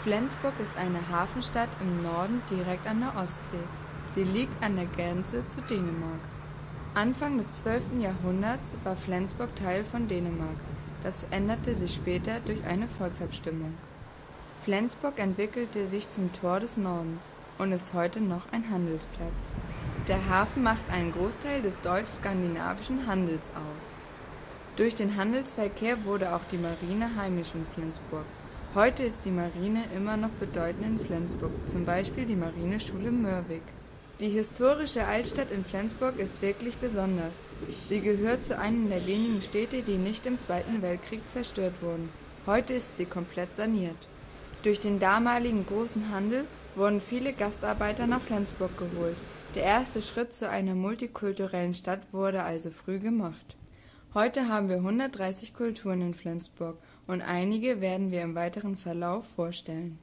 Flensburg ist eine Hafenstadt im Norden direkt an der Ostsee. Sie liegt an der Grenze zu Dänemark. Anfang des 12. Jahrhunderts war Flensburg Teil von Dänemark. Das änderte sich später durch eine Volksabstimmung. Flensburg entwickelte sich zum Tor des Nordens und ist heute noch ein Handelsplatz. Der Hafen macht einen Großteil des deutsch-skandinavischen Handels aus. Durch den Handelsverkehr wurde auch die Marine heimisch in Flensburg. Heute ist die Marine immer noch bedeutend in Flensburg, zum Beispiel die Marineschule Mörvik. Die historische Altstadt in Flensburg ist wirklich besonders. Sie gehört zu einer der wenigen Städte, die nicht im Zweiten Weltkrieg zerstört wurden. Heute ist sie komplett saniert. Durch den damaligen großen Handel wurden viele Gastarbeiter nach Flensburg geholt. Der erste Schritt zu einer multikulturellen Stadt wurde also früh gemacht. Heute haben wir 130 Kulturen in Flensburg und einige werden wir im weiteren Verlauf vorstellen.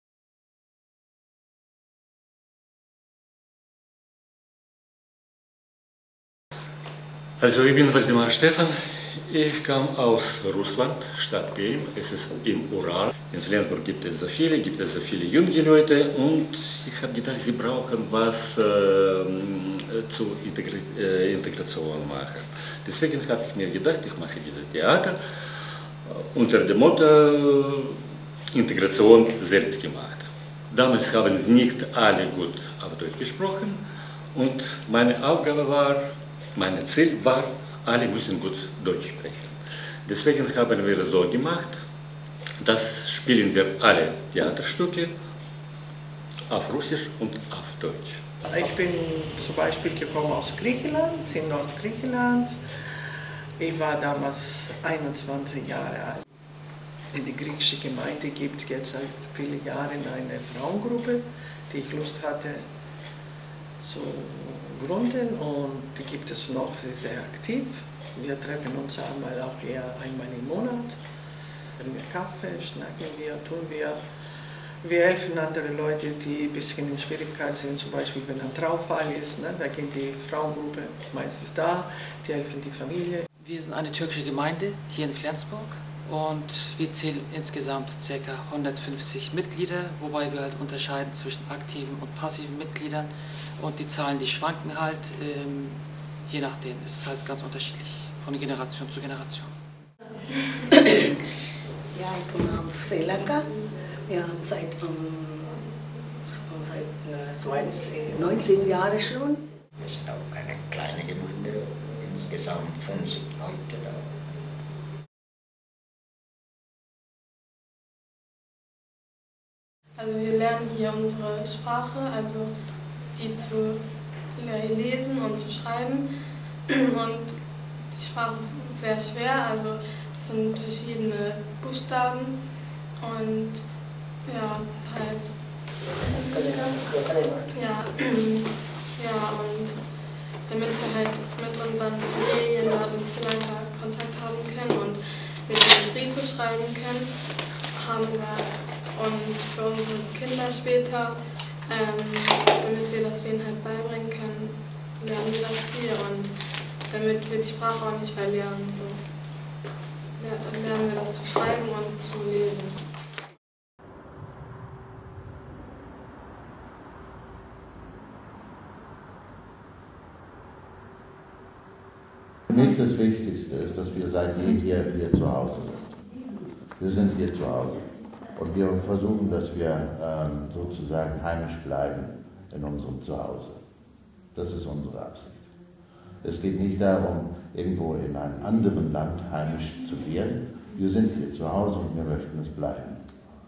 Also ich bin Waldemar Stefan, ich komme aus Russland, Stadt Perm, es ist im Ural. In Flensburg gibt es so viele junge Leute und ich habe gedacht, sie brauchen was zur Integration machen. Deswegen habe ich mir gedacht, ich mache dieses Theater unter dem Motto Integration selbst gemacht. Damals haben nicht alle gut auf Deutsch gesprochen und meine Aufgabe war, mein Ziel war, alle müssen gut Deutsch sprechen. Deswegen haben wir so gemacht, das spielen wir alle Theaterstücke auf Russisch und auf Deutsch. Ich bin zum Beispiel gekommen aus Griechenland, in Nordgriechenland. Ich war damals 21 Jahre alt. In der griechischen Gemeinde gibt es jetzt seit vielen Jahren eine Frauengruppe, die ich Lust hatte zu gründen, und die gibt es noch sehr aktiv. Wir treffen uns auch eher einmal im Monat, wenn wir Kaffee, schnacken wir, tun wir. Wir helfen andere Leute, die ein bisschen in Schwierigkeiten sind, zum Beispiel wenn ein Trauerfall ist, ne, da geht die Frauengruppe meistens da, die helfen die Familie. Wir sind eine türkische Gemeinde hier in Flensburg und wir zählen insgesamt ca. 150 Mitglieder, wobei wir halt unterscheiden zwischen aktiven und passiven Mitgliedern, und die Zahlen, die schwanken halt, je nachdem, es ist halt ganz unterschiedlich, von Generation zu Generation. Ja, ich komme aus Sri Lanka. Wir haben seit 19 Jahren schon. Wir sind auch eine kleine Gemeinde, insgesamt 50 Leute da. Also wir lernen hier unsere Sprache, also die zu lesen und zu schreiben. Und die Sprache ist sehr schwer, also es sind verschiedene Buchstaben und ja, halt. Ja, und damit wir halt mit unseren Familien dort in Sri Lanka Kontakt haben können und mit ihnen Briefe schreiben können, haben wir, und für unsere Kinder später, damit wir das denen halt beibringen können, lernen wir das hier, und damit wir die Sprache auch nicht verlieren. So. Ja, dann lernen wir das zu schreiben und zu lesen. Für mich das Wichtigste ist, dass wir seitdem hier zu Hause sind. Wir sind hier zu Hause. Und wir versuchen, dass wir sozusagen heimisch bleiben in unserem Zuhause. Das ist unsere Absicht. Es geht nicht darum, irgendwo in einem anderen Land heimisch zu werden. Wir sind hier zu Hause und wir möchten es bleiben.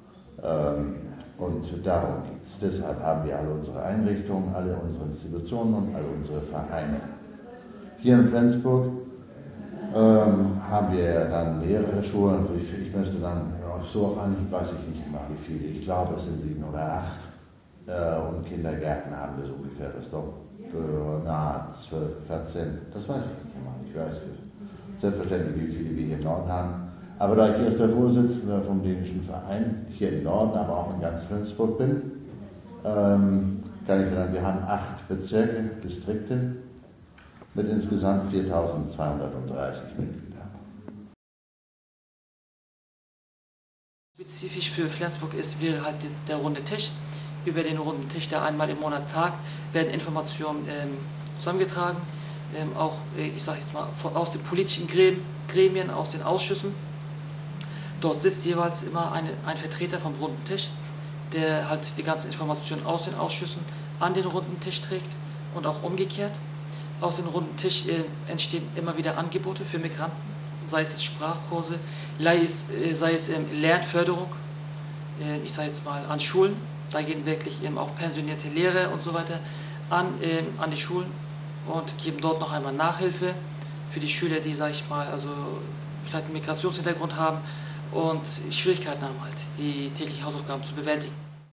Und darum geht es. Deshalb haben wir alle unsere Einrichtungen, alle unsere Institutionen und alle unsere Vereine. Hier in Flensburg haben wir dann mehrere Schulen. Ich müsste dann, so auf Anhieb weiß ich nicht mal wie viele. Ich glaube, es sind 7 oder 8. Und Kindergärten haben wir so ungefähr das doch nahe 12, 14. Das weiß ich nicht immer. Ich weiß selbstverständlich, wie viele wir hier im Norden haben. Aber da ich erster Vorsitzender vom dänischen Verein hier im Norden, aber auch in ganz Flensburg bin, kann ich sagen, wir haben 8 Bezirke, Distrikte mit insgesamt 4.230 Mitgliedern. Spezifisch für Flensburg ist, wäre halt der runde Tisch. Über den runden Tisch, der einmal im Monat tagt, werden Informationen zusammengetragen, auch, ich sage jetzt mal, aus den politischen Gremien, aus den Ausschüssen. Dort sitzt jeweils immer ein Vertreter vom runden Tisch, der halt die ganzen Informationen aus den Ausschüssen an den runden Tisch trägt und auch umgekehrt. Aus dem runden Tisch entstehen immer wieder Angebote für Migranten, sei es Sprachkurse, sei es Lernförderung, ich sage jetzt mal an Schulen. Da gehen wirklich eben auch pensionierte Lehrer und so weiter an die Schulen und geben dort noch einmal Nachhilfe für die Schüler, die, sage ich mal, also vielleicht einen Migrationshintergrund haben und Schwierigkeiten haben, halt, die täglichen Hausaufgaben zu bewältigen.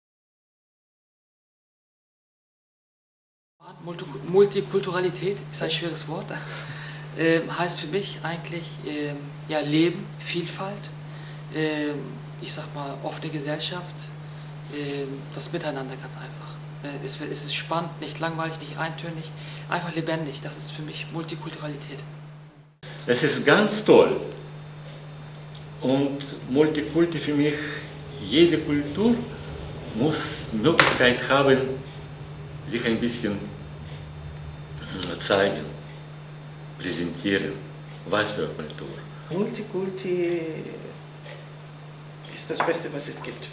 Multikulturalität ist ein schweres Wort, heißt für mich eigentlich ja, Leben, Vielfalt, ich sag mal offene Gesellschaft, das Miteinander ganz einfach. Es ist spannend, nicht langweilig, nicht eintönig, einfach lebendig, das ist für mich Multikulturalität. Es ist ganz toll und Multikulti für mich, jede Kultur muss Möglichkeit haben, sich ein bisschen zeigen, präsentieren, was für eine Kultur. Multikulti ist das Beste, was es gibt.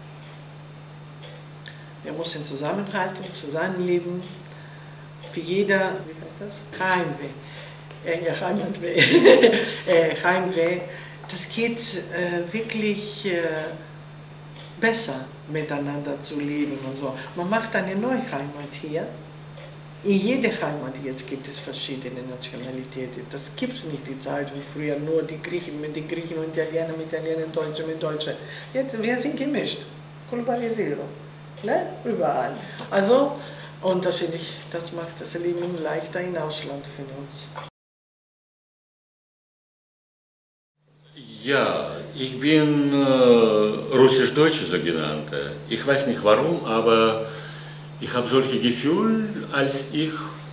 Wir müssen zusammenhalten, zusammenleben, für jeder, wie heißt das? Heimweh. Heimweh. Das geht wirklich besser miteinander zu leben und so. Man macht eine neue Heimat hier. In jeder Heimat jetzt gibt es verschiedene Nationalitäten. Das gibt es nicht die Zeit wie früher, nur die Griechen mit den Griechen und Italienern mit Italienern, Deutsche mit Deutschen. Jetzt, wir sind gemischt. Globalisierung. Ne? Überall. Also, und das finde ich, das macht das Leben leichter in Ausland für uns. Ja, ich bin russisch-deutsche so genannt. Ich weiß nicht warum, aber ich habe solche Gefühle, als ich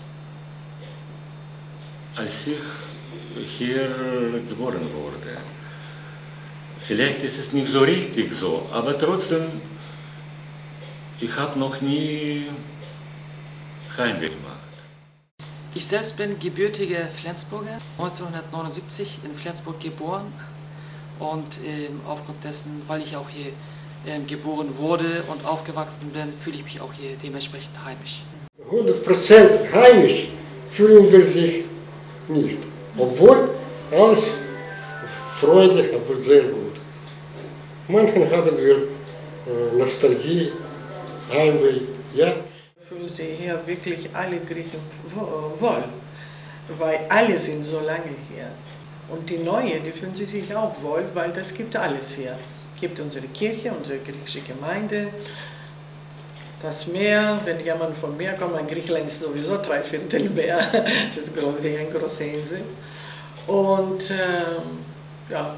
hier geboren wurde. Vielleicht ist es nicht so richtig so, aber trotzdem, ich habe noch nie Heimweh gemacht. Ich selbst bin gebürtiger Flensburger, 1979 in Flensburg geboren und aufgrund dessen, weil ich auch hier geboren wurde und aufgewachsen bin, fühle ich mich auch hier dementsprechend heimisch. 100% heimisch fühlen wir sich nicht, obwohl alles freundlich, aber sehr gut. Manchmal haben wir Nostalgie, Heimweh, ja. Fühlen sich hier wirklich alle Griechen wohl, weil alle sind so lange hier. Und die Neuen, die fühlen sich auch wohl, weil das gibt alles hier. Es gibt unsere Kirche, unsere griechische Gemeinde, das Meer, wenn jemand vom Meer kommt, in Griechenland ist sowieso 3/4 Meer, das ist wie eine große Insel. Und ja.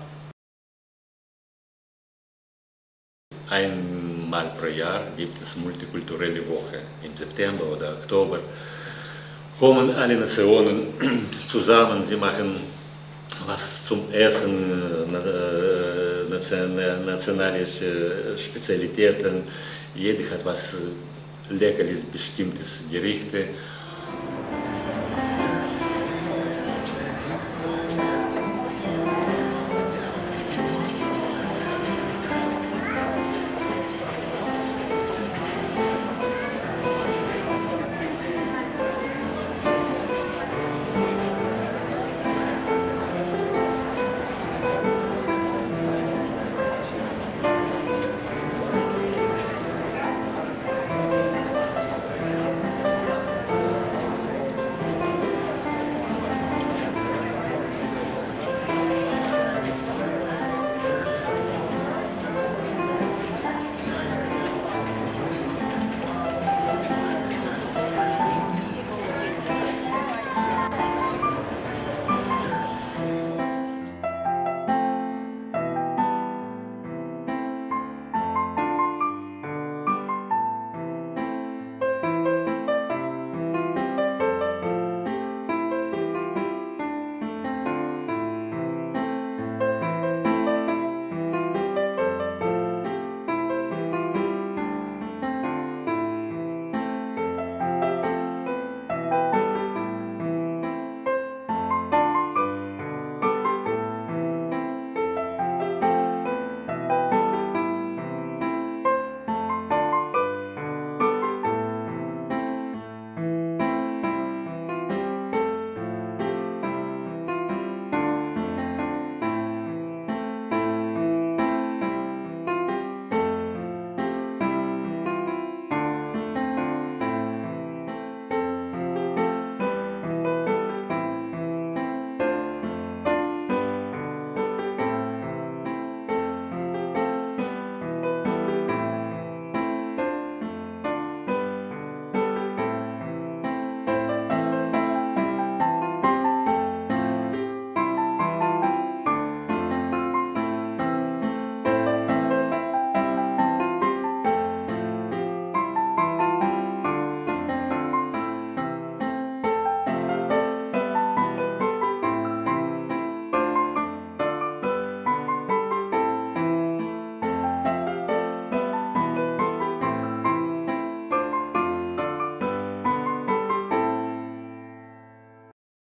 Einmal pro Jahr gibt es multikulturelle Woche. Im September oder Oktober kommen alle Nationen zusammen, sie machen was zum Essen, nationalische Spezialitäten, jeder hat was Leckeres, bestimmtes Gerichte